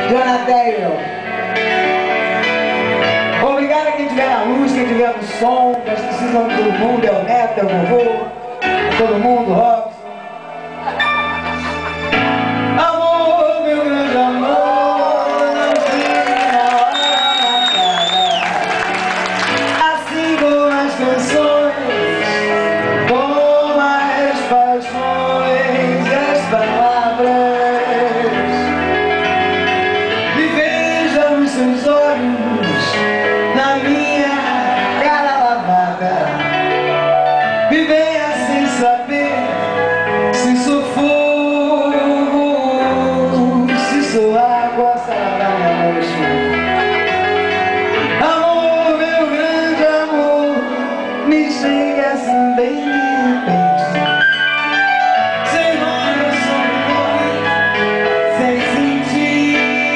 Jonathan, obrigado a quem tiver na luz, quem tiver no som. Nós precisamos de todo mundo, é o Neto, é o vovô, todo mundo, Robson. Amor, meu grande amor, não fique na hora, assim como as canções, como as paixões, as palavras. Seus olhos na minha cara lavada, me venha sem saber se sou fogo, se sou água, salada, meu chuva. Amor, meu grande amor, me chega assim bem de repente, sem hora, sem nome, sem sentir.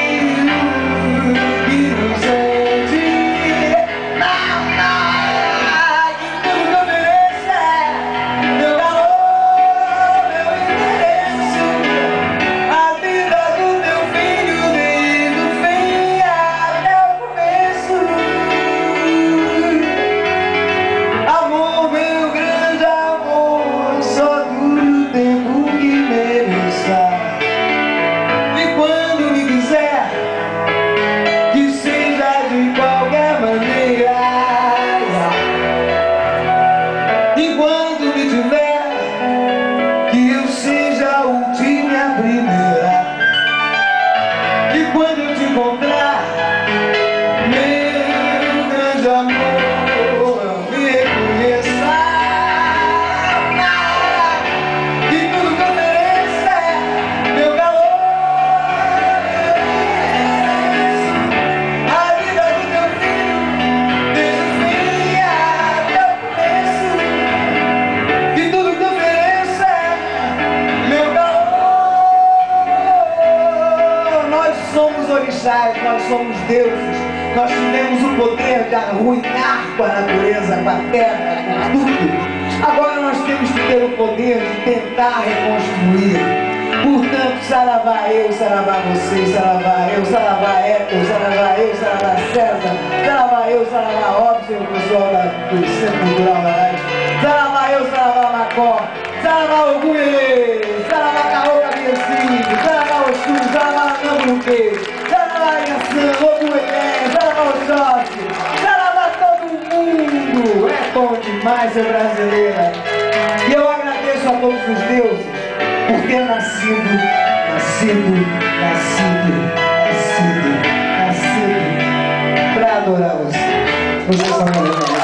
Enquanto me tiver, que eu seja a última e a primeira. E quando eu te encontrar, meu grande amor, me reconheça. E tudo que ofereça é meu calor. A vida do teu filho, desde o fim até o começo. Nós somos orixás, nós somos deuses. Nós tivemos o poder de arruinar com a natureza, com a terra, com tudo. Agora nós temos que ter o poder de tentar reconstruir. Portanto, saravá eu, saravá você, saravá eu, saravá Eco, saravá eu, saravá César, saravá eu, saravá Robson, o pessoal do Centro Cultural da Arte, saravá eu, saravá Macó, saravá Ogulê, saravá Caô Cabecinho, saravá Oxum, saravá Nambuquê, saravá Inhaçã, Ogulê, saravá Oxóssi, saravá todo mundo. É bom demais ser brasileira. E eu agradeço a todos os deuses por ter nascido para adorar você. Vocês são maravilhosos.